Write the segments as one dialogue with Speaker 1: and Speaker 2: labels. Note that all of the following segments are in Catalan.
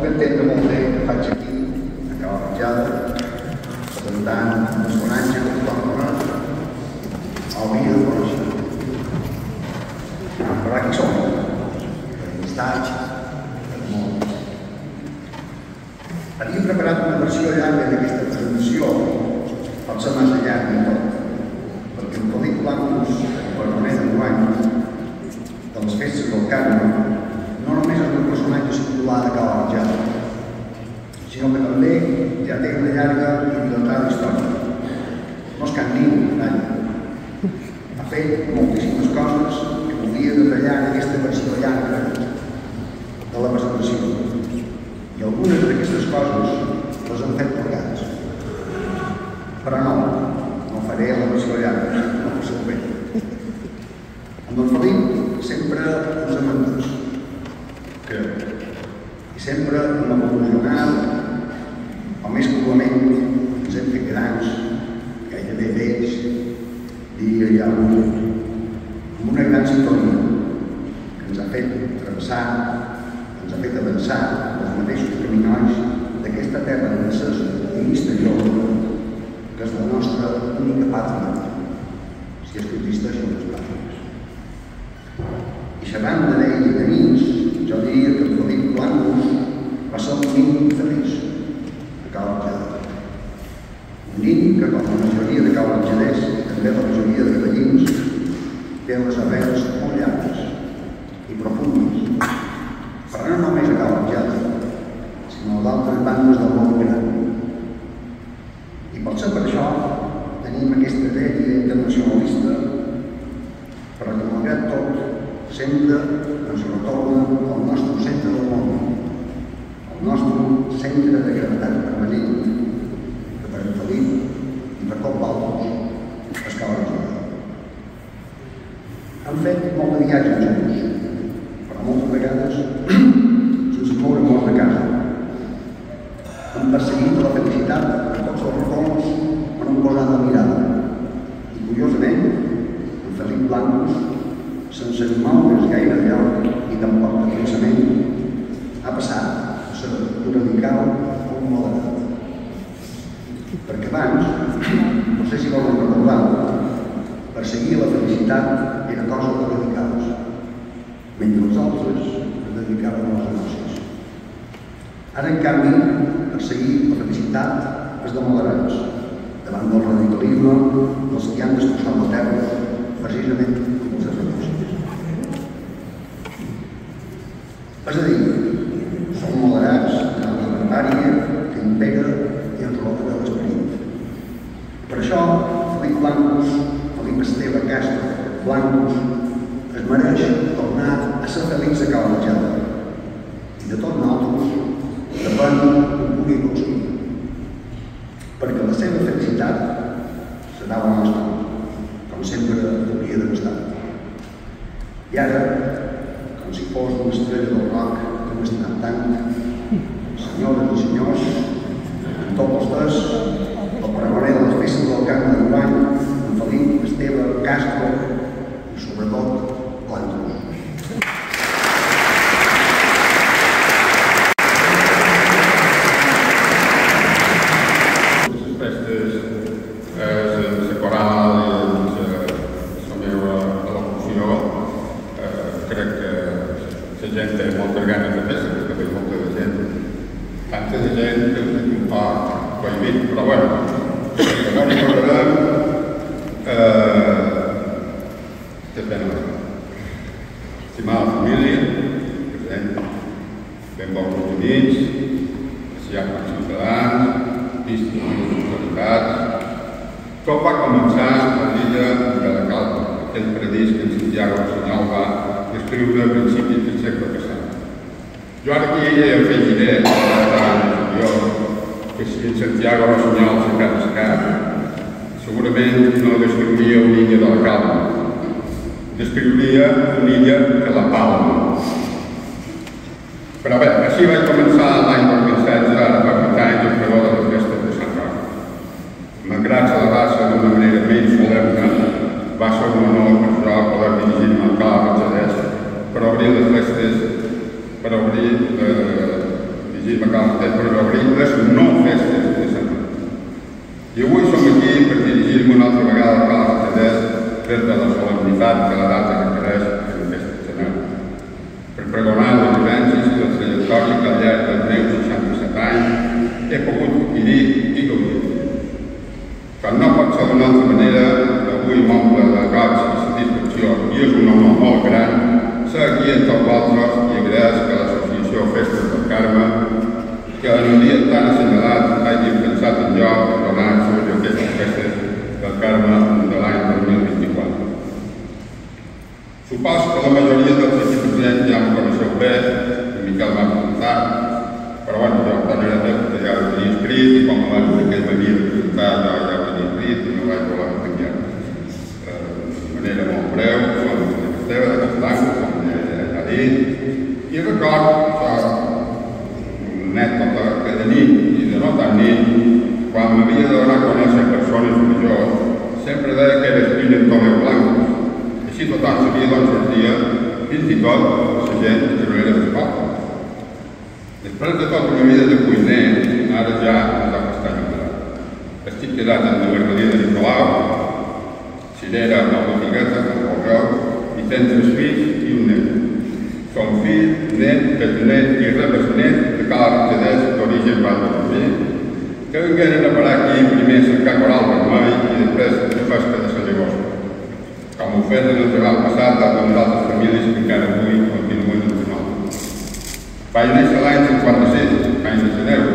Speaker 1: puc entendre molt bé que faig aquí, a Cala Ratjada, presentant un personatge que tothom hauria de conèixer. Però aquí som, per amistats, per molt. Havia preparat una versió llarga d'aquesta presentació, pot ser massa llarga i tot, perquè el Felip Blancos, el permanent d'enguany, de les festes del Carme, no només és un personatge singular de Cala Ratjada, sinó que també ja té una llarga i dilatada història. No es cap ningú, nadie. Ha fet moltíssimes coses que volia detallar en aquesta versió llarga de la presentació. I algunes d'aquestes coses les hem fet plegats. Però no faré la versió llarga, no per ser bé. Amb en Felip sempre ens hem entès. I sempre hem evolucionat, o més probablement ens hem fet grans, gairebé vells, dia i avui, amb una gran sintonia que ens ha fet travessar, ens ha fet avançar els mateixos caminolls d'aquesta terra francesa i misteriosa que és la nostra única pàtria, si és que existeixen les pàtries. I xerrant de d'ell i de nins, jo diria que el Felip Blancos va ser un nin feliç a Cala Ratjada. Un nin que, com la majoria de Cala Ratjaders i també la majoria de veïns, té les arrels molt llargues i profundes, però no només a Cala Ratjada, sinó a d'altres bandes del món gran. I potser per això tenim aquesta dèria internacionalista, però que malgrat tot sempre ens retorna al nostre centre del món, al nostre centre de gravetat permanent, que per en Felip i per com Baldos es Cala Ratjada. Han fet molt de viatges junts, però moltes vegades sense moure molt de casa. Han perseguit la felicitat a tots els racons on han posat la mirada. I curiosament, en Felip Blancos, sense moure's gaire de lloc i tampoc de pensament, ha passat a ser un radical o un moderat. Perquè abans, no sé si volen recordar, perseguir la felicitat era cosa de radicals, mentre els altres es dedicaven a les negocis. Ara, en canvi, perseguir la felicitat és de moderats, davant del radicalisme dels que han destrossat la terra, precisament com els negocis. És a dir, som moderats en la barbàrie que impera i ens roba de l'esperit. Per això, Felip Blancos, Felip Esteve Castro Blancos, es mereix tornar a ser feliç a Cala Ratjada. I de tot nosaltres depèn que ho pugui aconseguir. Perquè la seva felicitat serà la nostra, com sempre hauria d'haver estat. I ara, com si fos una estrella del rock que hem estimat tant, senyores i senyors, amb tots vostès, el pregoner de les festes del Carme d'enguany, en Felip Esteve Castro i, sobretot, Blancos.
Speaker 2: Estimada família, benvolguts amics, apreciats ciutadans, distinguts autoritats, tot va començar a l'illa de la Calma, aquell paradís que en Santiago Rossinyol va descriure a principis del segle passat. Jo ara aquí hi afegiré, que si en Santiago Rossinyol s'ha quedat escat, segurament no descriuria una illa de la Calma, descriuria una illa que la Palma. Però bé, així vaig començar l'any 2016 a participar en el pregó de les festes de Sant Roc. Malgrat celebrar-se d'una manera menys solemne, va ser un honor per jo poder dirigir-me al Cala Ratjadès per obrir les festes, per obrir dirigir-me a Cal Matet per obrir les 9 festes de Sant Martí. I avui som aquí per dirigir-me una altra vegada a Cal Matet des de la solemnitat que la data requereix en aquest escenari, per pregonar les vivències i la trajectòria que al llarg dels meus 67 anys he pogut adquirir i gaudir. Com no pot ser d'una altra manera, avui m'omple de goig i satisfacció i és un home molt gran ser aquí entre vosaltres i agraeix que l'associació Festes del Carme, que en un dia tan assenyalat hagi pensat en jo per donar sobre aquestes festes del Carme de l'any 2024. Supos que la majoria dels vicepresidents ja em coneixeu bé, en Miquel m'ha presentat, però bueno, jo tenia temps que ja ho tenia escrit i com abans que ell m'havia de presentar jo ja ho tenia escrit i no vaig voler canviar de manera molt breu, som de Esteve, de Castellà, com ja he dit, i record una anècdota que de nit i de no tan nit, quan m'havia de donar a conèixer persones majors, sempre deia que era fill en Tomeu Blanc. Així tothom sabia d'on sortia, fins i tot la gent que no era del poble. Després de tota una vida de cuiner, ara ja em toca estar jubilat. Estic quedat en la Margaria de Nicolau, Cirera, Nova Figueta, el Borreu, i tens 3 fills i un net. Som fill, net, besnet i rebesnet de Cal Arcedès d'origen valdorcí, que vingueren a parar aquí primer a cercar coral vermell i després de pesca de la llagosta, com ho feren el treball passat d'algunes altres famílies que encara avui continuen en el nom. Vaig néixer l'any 56, any de Seneu.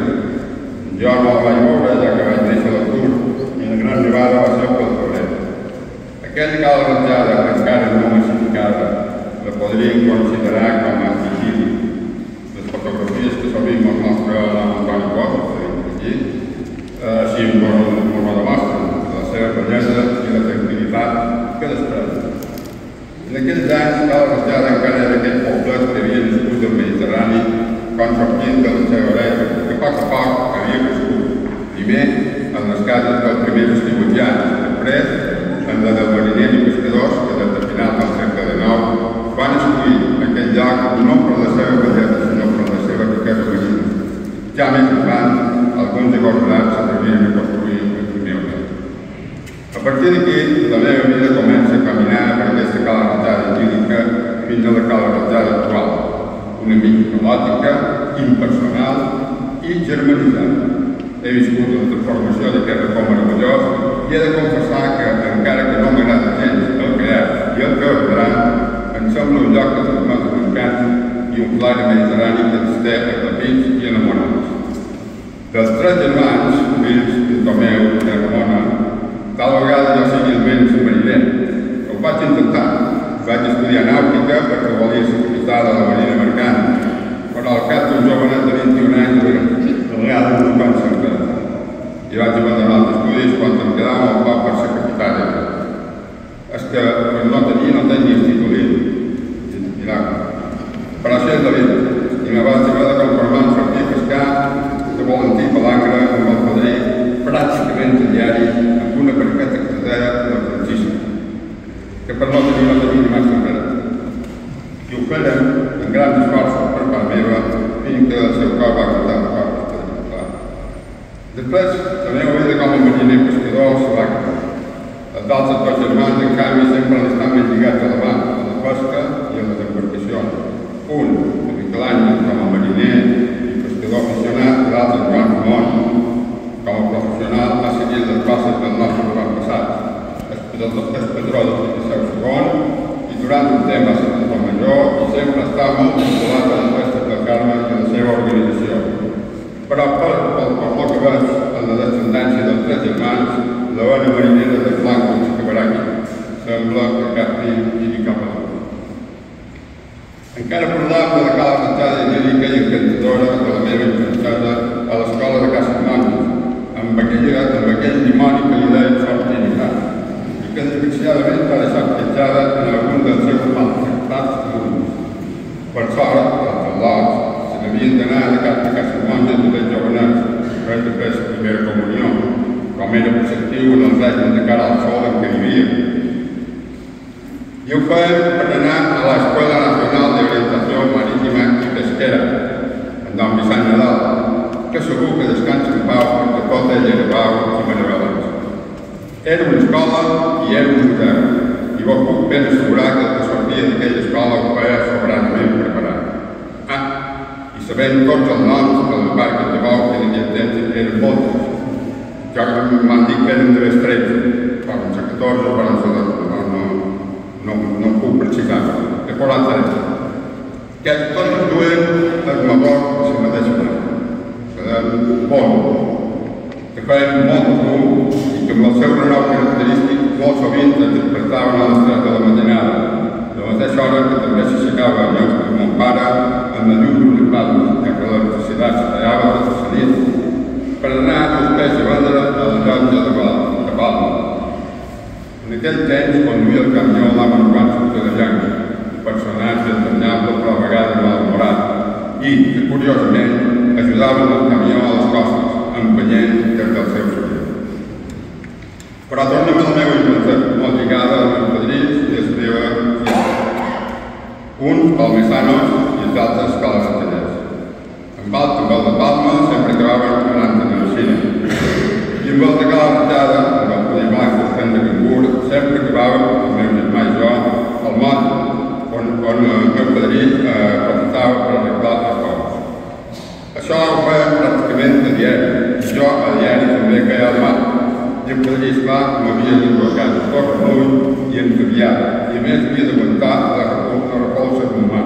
Speaker 2: Jo no el vaig veure, ja que vaig néixer a l'atur, i la gran nevada va ser pel febrer. Aquella cala ratllada, que encara no massificada, la podríem considerar com a vigili. Les fotografies que sovint ens mostra l'Antoni Bosch, aquí, així m'ho demostren, la seva bellesa i la tranquil·litat que desprèn. En aquells anys, Cala Ratllada encara era aquell poblet que havia nascut del Mediterrani quan sortint de la seva orella, que a poc havia crescut. Primer, en les cases dels primers estiuetians, després, en la dels mariners i pescadors que des de final del segle XIX van escollir aquell lloc no per la seva bellesa, sinó per la seva riquesa marina. Ja més endavant, alguns agosarats s'atreviren a construir el primer hotel. A partir d'aquí, la meva vida comença a caminar per aquesta Cala Ratllada idíl·lica fins a la Cala Ratllada actual, una mica melòdica, impersonal i germanitzada. He viscut la transformació d'aquest racó meravellós i he de confessar que, encara que no m'agrada gens el que és i el que ordenarà, em sembla un lloc que transmet un encant i un flaire mediterrani que ens té aclapits i enamorats. Dels 3 germans, fills de Tomeu i de Ramona, tal vegada jo sigui el menys mariner. Ho vaig intentar. Vaig estudiar nàutica perquè volia ser capità de la marina mercant, però al cap d'un jovenet de 21 anys a vegades no pensa en res. I vaig abandonar els estudis quan em quedava un poc per ser capità d'ella. És que no tenia títol. Però això és la vida. I me vaig haver de conformar en sortir a pescar de volantí palangre amb el padrí pràcticament a diari amb una barqueta que es deia la Francisca, que per no tenir ni massa res. I ho feren amb grans esforços per part meva fins que el seu cor va cantar de cor. Després, la meva vida com a mariner pescador se va acabar. Els altres 2 germans, en canvi, sempre han estat més lligats a la mà, a la pesca i a les embarcacions. Un, Miquel Àngel, com a mariner i pescador aficionat, i l'altre, Joan Ramon, com a professional, ha seguit les coses del nostre avantpassats. És patró del Liceu II i durant un temps va ser pastor major i sempre està molt vinculat a les festes del Carme i a la seva organització. Però pel que veig, en la descendència dels 3 germans, la vena marinera de Blanco s'acabarà aquí. Sembla que cap fill tiri cap a l'altre. Encara parlàvem de la Cala Ratllada idíl·lica i encantadora de la meva infantesa a l'escola de Castellmonis, amb aquell dimoni que li deia Sortinitat, i que desgraciadament va deixar petjada en algun dels seus maltractats comuns. Per sort, els al·lots havien d'anar de Castellmonis de les jovenets després de fer la primera comunió, com era preceptiu en el règim de cara al sol en què vivíem. I ho fèiem per anar a l'Escola Nacional de Orientació Marítima i Pesquera, en Don Vicent Nadal, segur que descansa en pau perquè tot ell era pau i meravellós. Era una escola i era un museu, i vos puc ben assegurar que el que sortia d'aquella escola ho feia soberanament preparat. I sabent tots els noms que les barques de bou que en aquell temps eren moltes. Jo m'han dit que eren de les 13, poden ser 14, poden ser 12, no puc precisar, que poden ser 13. Que tots duen el motor de la mateixa manera, que eren bons, que feien molt de fum i que amb el seu renou característic molt sovint es despertaven a les 3 de la matinada, de la mateixa hora que també s'aixecava el lloc de mon pare amb la llum d'unes pales, ja que l'electricitat se tallava des de la nit, per anar als peix a vendre a la llotja de Palma. En aquell temps conduïa el camió l'home quan sortia de llanc, un personatge entranyable però a vegades malhumorat i, que curiosament, ajudaven el camió a les costes, empenyent des del seu soroll. Però tornem a la meva invenció, molt lligada als meus padrins i a la meva fiesta. Uns palmesanos i els altres escoles de tallers. Amb el de Palma sempre acabaven anant a la Xina. I amb el de Cala Ratjada, amb el poder blanc del tren de Cangur, sempre acabaven, el meu germà i jo, al món on el meu padrí presentava per arreglar les coses. Això ho feia pràcticament a diari, i jo a diari també feia al mar. I el padrí, esclar, m'havia de a casa tot remull i encaviat, i a més havia d'aguantar la repolsa d'un mar.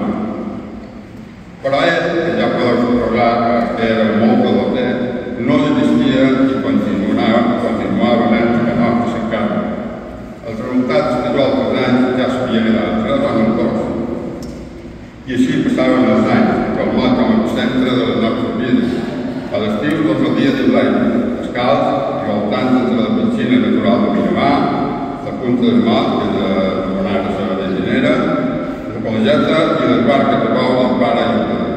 Speaker 2: Però ell, que ja podeu suposar que era molt peloter, no desistia i continuava anant a nord a cercar-me. Els resultats de altres anys ja s'havien anat, però no en tots. I així passaven els anys, calmat com a centre de les nostres vides. A l'estiu tots el dia d'Iblai, descalç i voltants entre la piscina natural de Miramar, la punta del mar, que és la Bonara de Llinera, la col·legiata i les barques de bou del pare i el pare.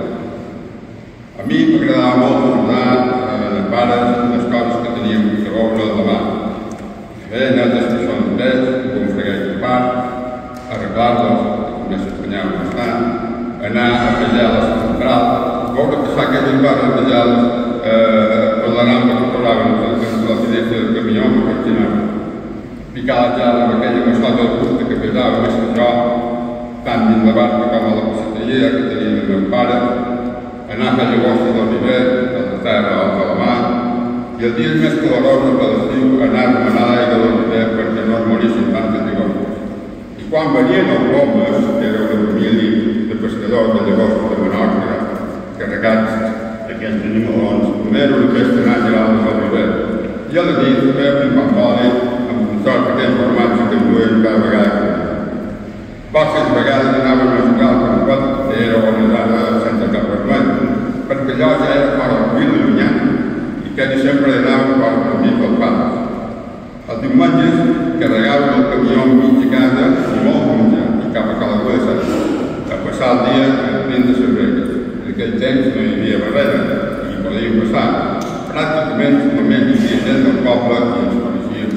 Speaker 2: A mi m'agradava molt ajudar els pares les coses que teníem que veure a la mà. Fer netes que són d'ells, un fregueig de part, arreglar-los, que també s'espanyaven bastant, anar a pellar la central, veure passar aquelles barres de gels per la rampa que posaven a la finestra del camió que pertinaven. Picar la gel amb aquella massota de fusta que pesava més que jo, tant dins la barca com a la passateria que tenia el meu pare, anar a fer llagostes del viver, de la terra o de la mar, i els dies més calorosos de l'estiu anar a remenar l'aigua del viver perquè no es morissin tantes llagostes. I quan venien els plomes, que era una família de pescadors de llagostes de Menorca, carregats d'aquests animalons, també era una festa natural del viver. I a la nit feia un pamboli amb un sort d'aquell formatge que enduien cada vegada que poques vegades anaven a jugar al campot, que era organitzada sense cap vermell, perquè allò ja era fora del cuir de llunyà i quasi sempre anaven fora del mig dels pares. Els diumenges carregaven el camió amb mig a casa i molt menjar i cap a Calaguesa a passar el dia dins de les bregues. En aquell temps no hi havia barrera i hi podíem passar. Pràcticament només hi havia gent del poble i ens coneixíem.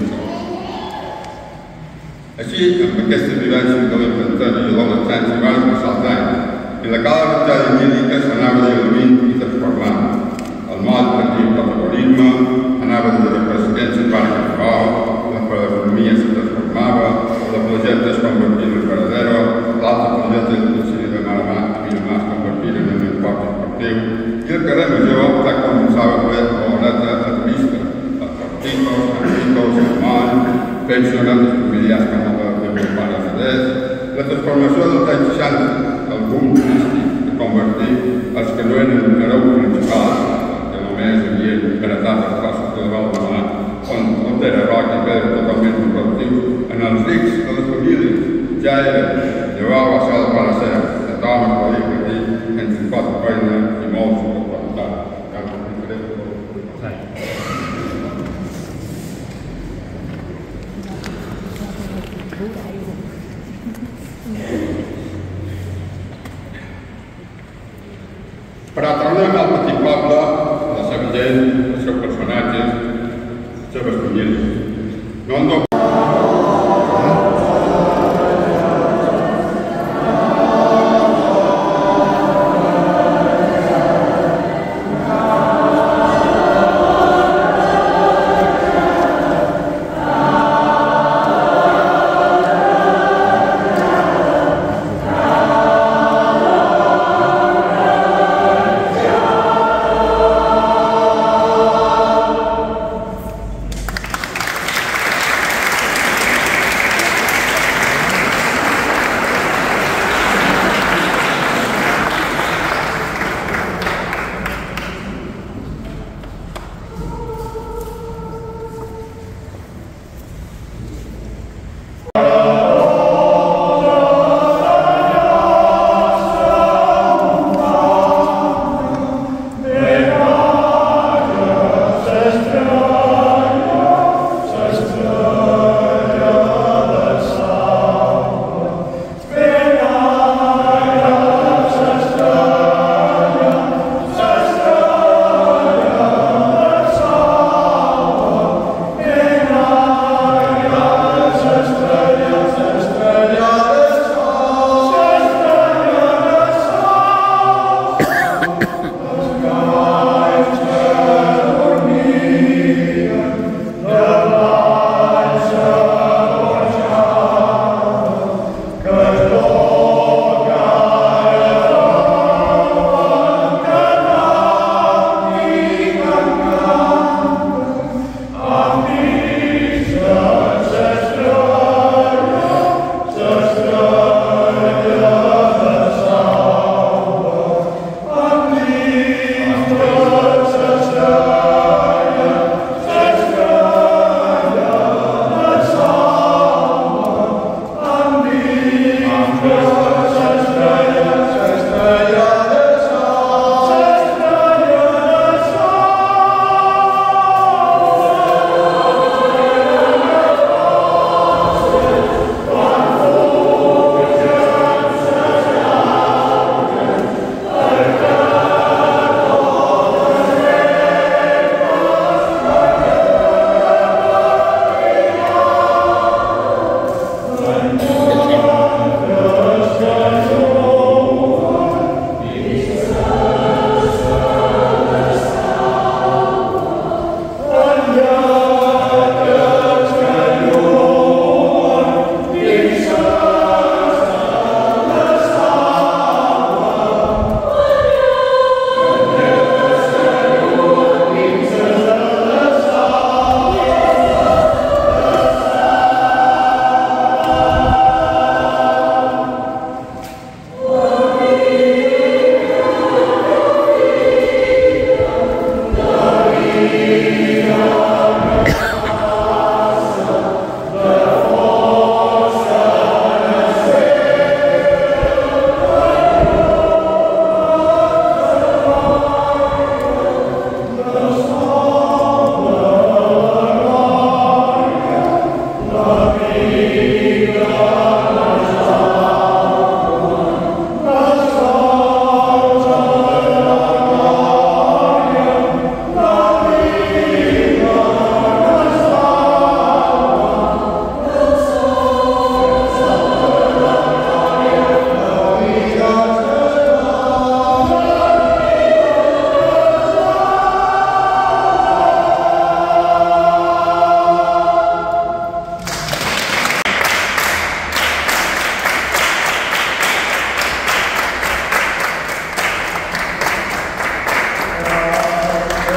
Speaker 2: Així, amb aquestes vivències de l'infantesa i l'adolescència van passar els anys i la Cala Ratjada idíl·lica s'anava diluint i transformant. El moll partia per l'algoritme, anava de desapareixents en barques de bou, la parafonomia se transformava, la plageta es convertia en el paradero, l'altra plageta de la cine de Miramar es convertia en un esport esportiu i el carrer Major ja començava a fer la horeta a turista, els porticos, el moll, pensionats familiars com el de meus pares feders, la transformació dels anys 60, el boom turístic de convertir els que no eren hereus principals, que només havien heretat els trossos de debò de mà, on era roc i pedra totalment improductius, en els rics de les famílies. Ja era, llavors va ser el pare cert, de Tom es podia partir entre quatre feina i molts de qualitat. Però tornem al petit poble, la seva gent, els seus personatges, les seves famílies. No en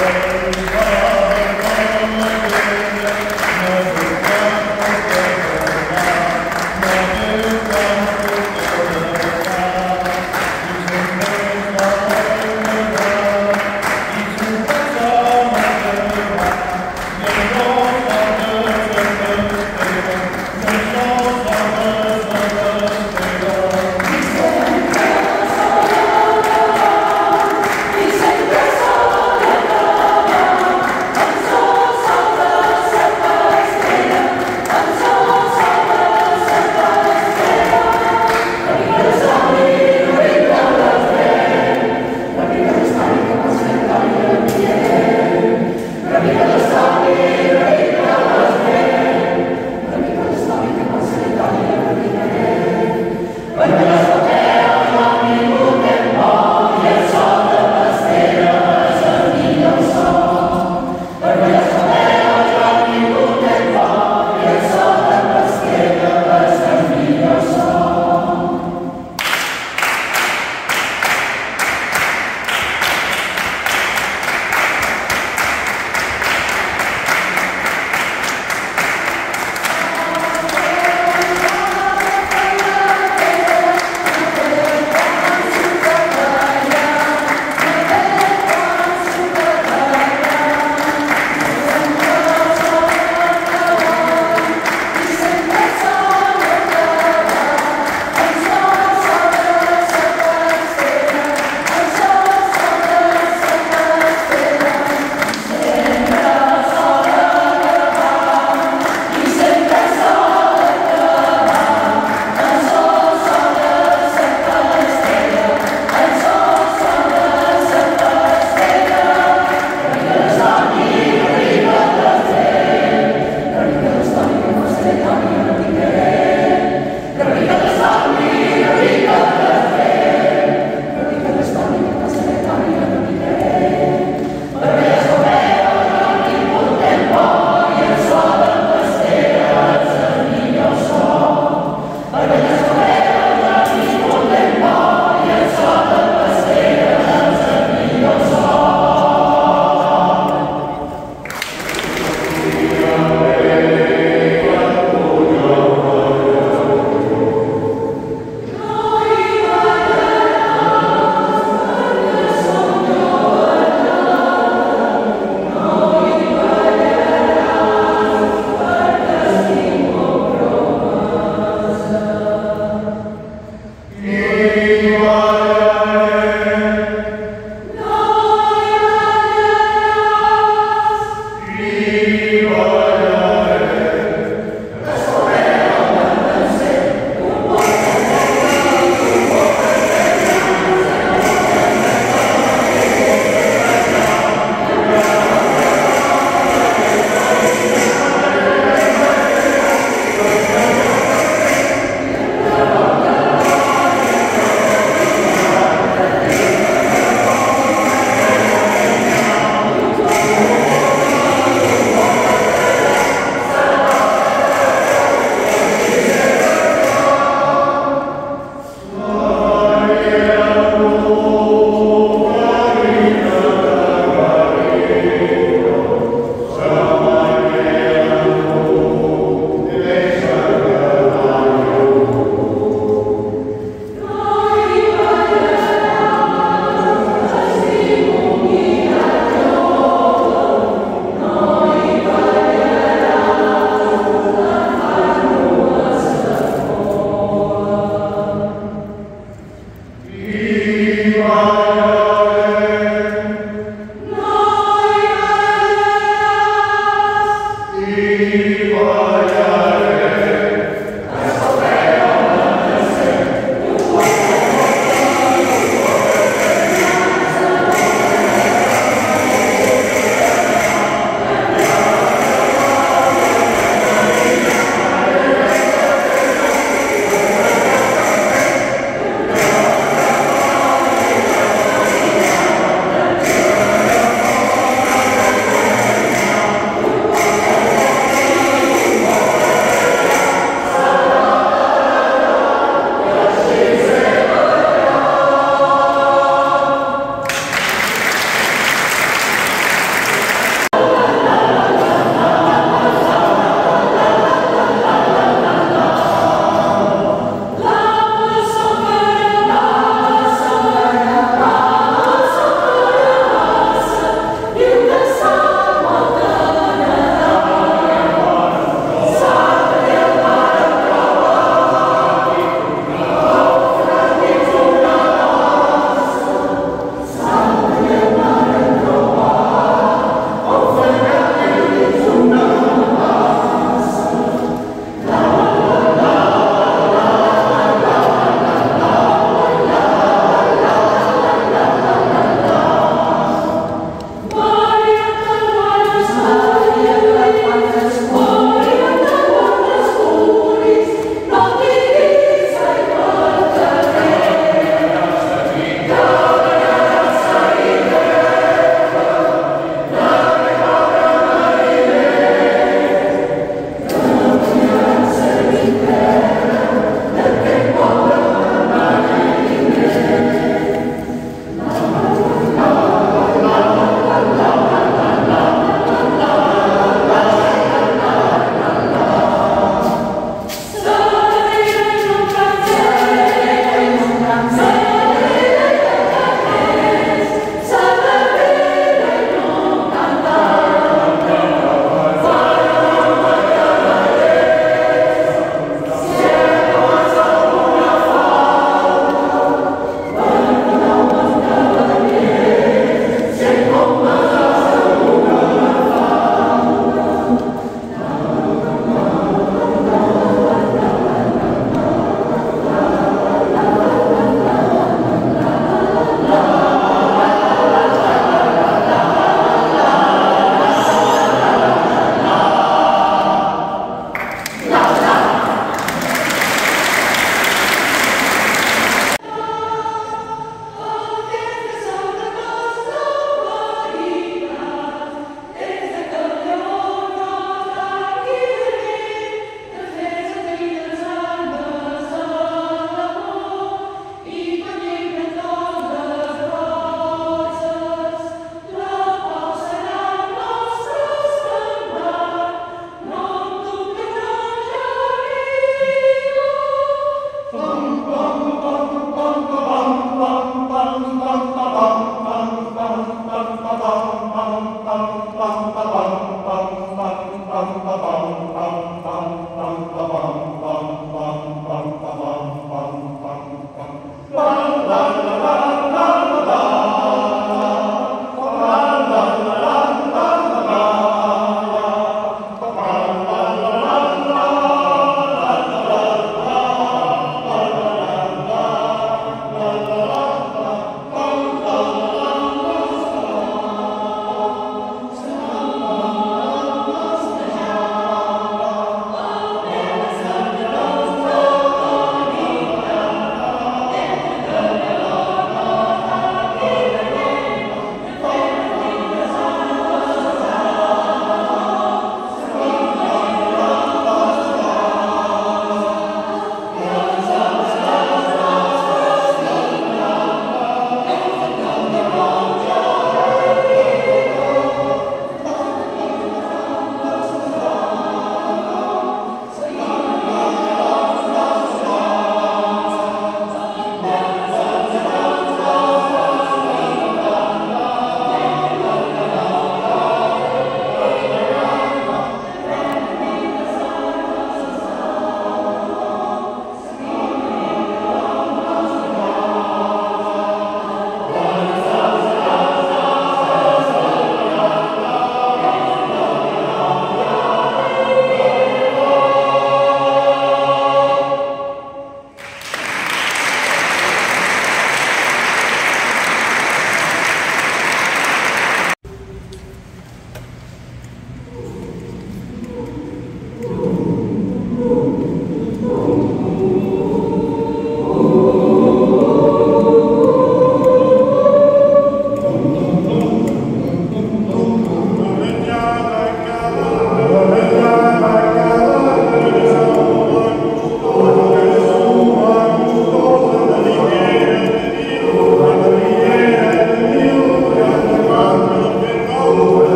Speaker 3: Amen.